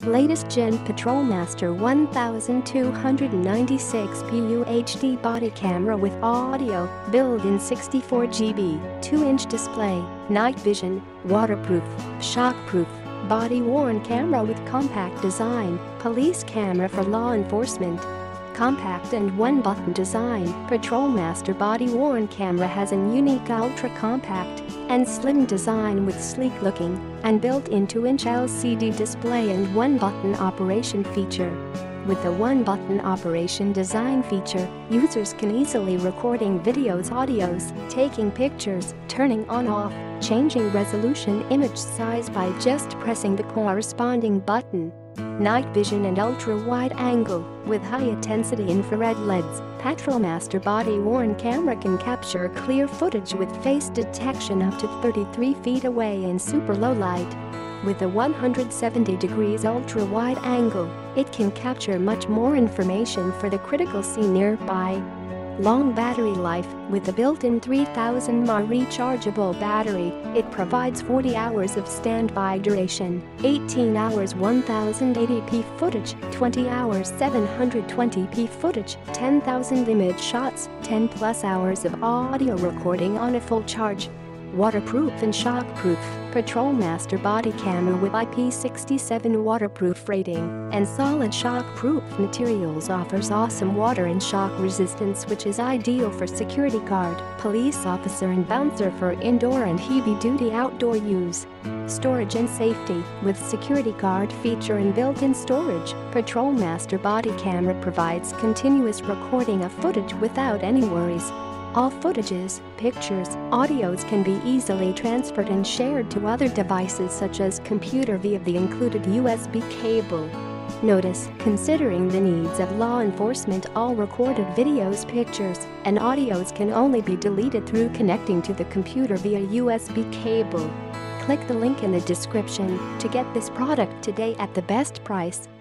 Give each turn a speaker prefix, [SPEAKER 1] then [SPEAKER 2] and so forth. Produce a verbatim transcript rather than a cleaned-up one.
[SPEAKER 1] Latest Gen Patrolmaster twelve ninety-six P U H D body camera with audio, built-in sixty-four gigabyte, two inch display, night vision, waterproof, shockproof, body-worn camera with compact design, police camera for law enforcement. Compact and one-button design, Patrolmaster body-worn camera has a unique ultra-compact and slim design with sleek-looking and built-in two inch L C D display and one-button operation feature. With the one-button operation design feature, users can easily recording videos, audios, taking pictures, turning on/off, changing resolution image size by just pressing the corresponding button. Night vision and ultra-wide angle with high-intensity infrared L E Ds, Patrolmaster body-worn camera can capture clear footage with face detection up to thirty-three feet away in super low light. With a one hundred seventy degrees ultra-wide angle, it can capture much more information for the critical scene nearby. Long battery life, with a built-in three thousand milliamp hour rechargeable battery, it provides forty hours of standby duration, eighteen hours one thousand eighty p footage, twenty hours seven hundred twenty p footage, ten thousand image shots, ten plus hours of audio recording on a full charge. Waterproof and shockproof, Patrolmaster body camera with I P sixty-seven waterproof rating and solid shockproof materials offers awesome water and shock resistance, which is ideal for security guard, police officer and bouncer for indoor and heavy-duty outdoor use. Storage and safety, with security guard feature and built-in storage, Patrolmaster body camera provides continuous recording of footage without any worries. All footages, pictures, audios can be easily transferred and shared to other devices such as computer via the included U S B cable. Notice, considering the needs of law enforcement, all recorded videos, pictures, and audios can only be deleted through connecting to the computer via U S B cable. Click the link in the description to get this product today at the best price.